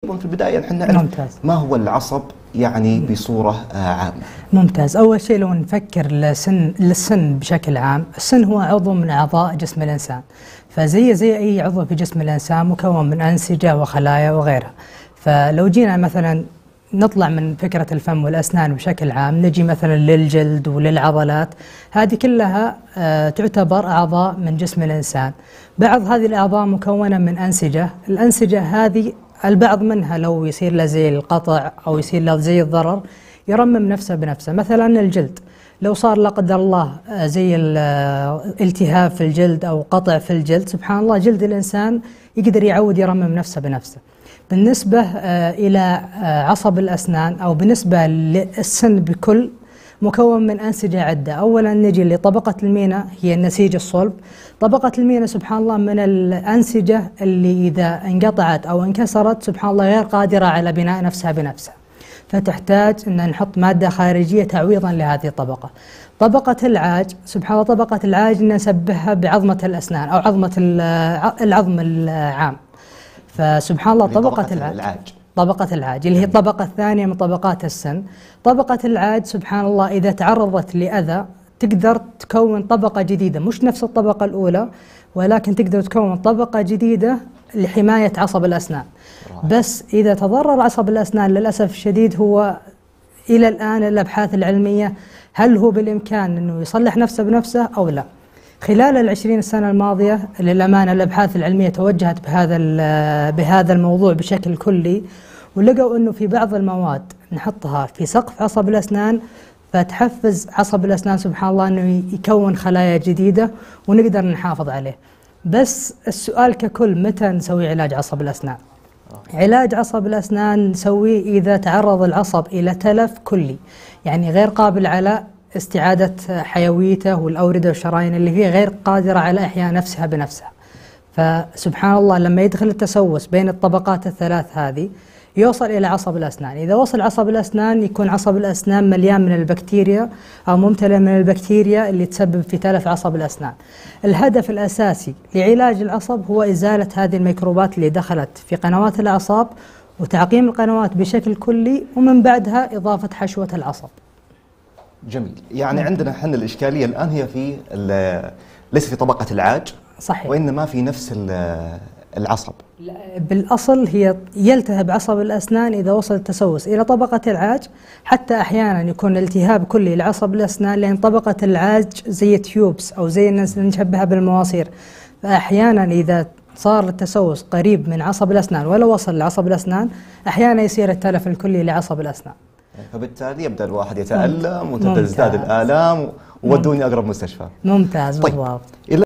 أيضا في البداية نحن نعرف ما هو العصب يعني بصورة عامة. ممتاز. أول شيء لو نفكر للسن بشكل عام، السن هو عضو من أعضاء جسم الإنسان، فزي أي عضو في جسم الإنسان مكون من أنسجة وخلايا وغيرها. فلو جينا مثلا نطلع من فكرة الفم والأسنان بشكل عام، نجي مثلا للجلد وللعضلات، هذه كلها تعتبر أعضاء من جسم الإنسان. بعض هذه الأعضاء مكونة من أنسجة، الأنسجة هذه البعض منها لو يصير له زي القطع أو يصير له زي الضرر يرمم نفسه بنفسه. مثلا الجلد لو صار لا قدر الله زي الالتهاب في الجلد أو قطع في الجلد، سبحان الله جلد الإنسان يقدر يعود يرمم نفسه بنفسه. بالنسبة إلى عصب الأسنان أو بالنسبة للسن بكل، مكون من أنسجة عدة. أولا نجي لطبقة المينا، هي النسيج الصلب. طبقة المينا سبحان الله من الأنسجة اللي إذا انقطعت أو انكسرت سبحان الله غير قادرة على بناء نفسها بنفسها، فتحتاج أن نحط مادة خارجية تعويضا لهذه الطبقة. طبقة العاج سبحان الله، طبقة العاج نسبها بعظمة الأسنان أو عظمة العظم العام. فسبحان الله طبقة العاج اللي هي الطبقة الثانية من طبقات السن. طبقة العاج سبحان الله إذا تعرضت لأذى تقدر تكون طبقة جديدة، مش نفس الطبقة الأولى، ولكن تقدر تكون طبقة جديدة لحماية عصب الأسنان. بس إذا تضرر عصب الأسنان للأسف الشديد، هو إلى الآن الأبحاث العلمية هل هو بالإمكان أنه يصلح نفسه بنفسه أو لا. خلال 20 سنة الماضية للأمانة الأبحاث العلمية توجهت بهذا الموضوع بشكل كلي، ولقوا أنه في بعض المواد نحطها في سقف عصب الأسنان فتحفز عصب الأسنان سبحان الله أنه يكون خلايا جديدة ونقدر نحافظ عليه. بس السؤال ككل، متى نسوي علاج عصب الأسنان؟ علاج عصب الأسنان نسويه إذا تعرض العصب إلى تلف كلي، يعني غير قابل على استعادة حيويته، والأوردة والشرايين اللي فيه غير قادرة على إحياء نفسها بنفسها. فسبحان الله لما يدخل التسوس بين الطبقات الثلاث هذه يوصل إلى عصب الأسنان. إذا وصل عصب الأسنان يكون عصب الأسنان مليان من البكتيريا أو ممتلئ من البكتيريا اللي تسبب في تلف عصب الأسنان. الهدف الأساسي لعلاج العصب هو إزالة هذه الميكروبات اللي دخلت في قنوات الأعصاب وتعقيم القنوات بشكل كلي، ومن بعدها إضافة حشوة العصب. جميل. يعني عندنا حنا الإشكالية الآن هي ليس في طبقة العاج، صحيح، وإنما في نفس العصب. بالأصل هي يلتهب عصب الأسنان إذا وصل التسوس إلى طبقة العاج. حتى أحيانا يكون التهاب كلي لعصب الأسنان، لأن طبقة العاج زي تيوبس أو زي الناس نشبهها بالمواصير، فأحيانا إذا صار التسوس قريب من عصب الأسنان ولا وصل لعصب الأسنان أحيانا يصير التلف الكلي لعصب الأسنان، فبالتالي يبدأ الواحد يتألم وتزداد الآلام وودوني أقرب مستشفى. ممتاز. بالضبط.